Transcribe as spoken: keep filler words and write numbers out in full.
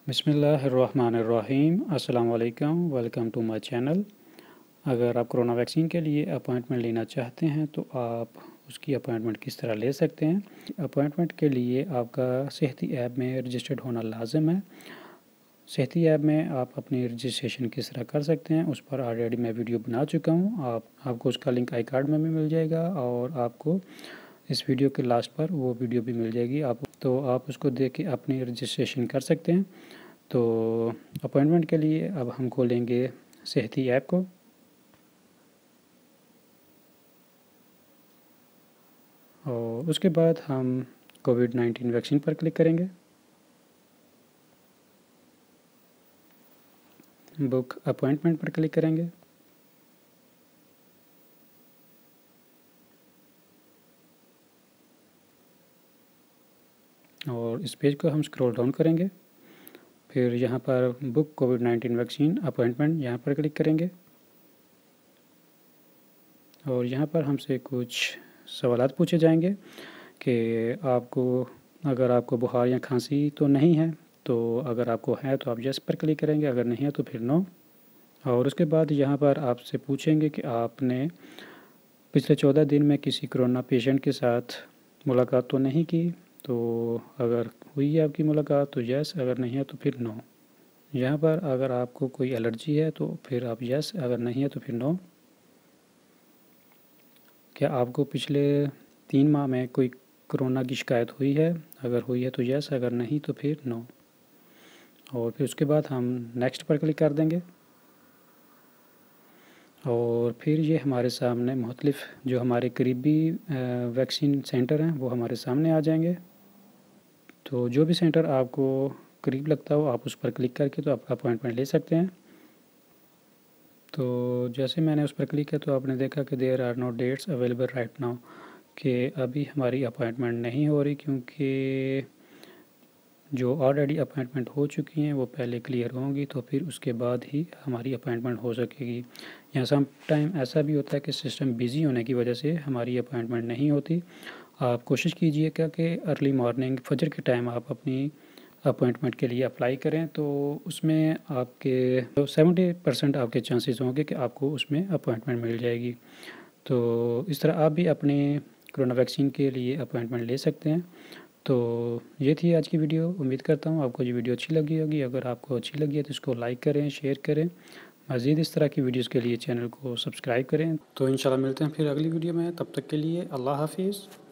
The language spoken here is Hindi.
बिस्मिल्लाहिर्रहमानिर्रहीम। अस्सलाम वालेकुम, वेलकम टू माय चैनल। अगर आप कोरोना वैक्सीन के लिए अपॉइंटमेंट लेना चाहते हैं तो आप उसकी अपॉइंटमेंट किस तरह ले सकते हैं। अपॉइंटमेंट के लिए आपका सेहती ऐप में रजिस्टर्ड होना लाजिम है। सेहती ऐप में आप अपनी रजिस्ट्रेशन किस तरह कर सकते हैं उस पर ऑलरेडी मैं वीडियो बना चुका हूँ। आप आपको उसका लिंक आई कार्ड में भी मिल जाएगा और आपको इस वीडियो के लास्ट पर वो वीडियो भी मिल जाएगी। आप तो आप उसको देख के अपनी रजिस्ट्रेशन कर सकते हैं। तो अपॉइंटमेंट के लिए अब हम खोलेंगे सेहती ऐप को और उसके बाद हम कोविड नाइन्टीन वैक्सीन पर क्लिक करेंगे। बुक अपॉइंटमेंट पर क्लिक करेंगे और इस पेज को हम स्क्रॉल डाउन करेंगे। फिर यहाँ पर book covid nineteen vaccine appointment यहाँ पर क्लिक करेंगे और यहाँ पर हमसे कुछ सवालात पूछे जाएंगे कि आपको अगर आपको बुखार या खांसी तो नहीं है, तो अगर आपको है तो आप यस पर क्लिक करेंगे, अगर नहीं है तो फिर नो। और उसके बाद यहाँ पर आपसे पूछेंगे कि आपने पिछले चौदह दिन में किसी कोरोना पेशेंट के साथ मुलाकात तो नहीं की, तो अगर हुई है आपकी मुलाकात तो यस, अगर नहीं है तो फिर नो। यहाँ पर अगर आपको कोई एलर्जी है तो फिर आप यस, अगर नहीं है तो फिर नो। क्या आपको पिछले तीन माह में कोई कोरोना की शिकायत हुई है, अगर हुई है तो यस, अगर नहीं तो फिर नो। और फिर उसके बाद हम नेक्स्ट पर क्लिक कर देंगे और फिर ये हमारे सामने मुख्तलिफ़ जो हमारे करीबी वैक्सीन सेंटर हैं वो हमारे सामने आ जाएंगे। तो जो भी सेंटर आपको करीब लगता हो आप उस पर क्लिक करके तो आप अपॉइंटमेंट ले सकते हैं। तो जैसे मैंने उस पर क्लिक किया तो आपने देखा कि there are no dates available right now, कि अभी हमारी अपॉइंटमेंट नहीं हो रही क्योंकि जो ऑलरेडी अपॉइंटमेंट हो चुकी हैं वो पहले क्लियर होंगी तो फिर उसके बाद ही हमारी अपॉइंटमेंट हो सकेगी। या सम टाइम ऐसा भी होता है कि सिस्टम बिज़ी होने की वजह से हमारी अपॉइंटमेंट नहीं होती। आप कोशिश कीजिएगा कि अर्ली मॉर्निंग फजर के टाइम आप अपनी अपॉइंटमेंट के लिए अप्लाई करें, तो उसमें आपके सेवेंटी परसेंट आपके चांसेस होंगे कि आपको उसमें अपॉइंटमेंट मिल जाएगी। तो इस तरह आप भी अपने कोरोना वैक्सीन के लिए अपॉइंटमेंट ले सकते हैं। तो ये थी आज की वीडियो। उम्मीद करता हूँ आपको ये वीडियो अच्छी लगी होगी। अगर आपको अच्छी लगी है तो इसको लाइक करें, शेयर करें। मज़ीद इस तरह की वीडियोस के लिए चैनल को सब्सक्राइब करें। तो इंशाल्लाह मिलते हैं फिर अगली वीडियो में। तब तक के लिए अल्लाह हाफिज़।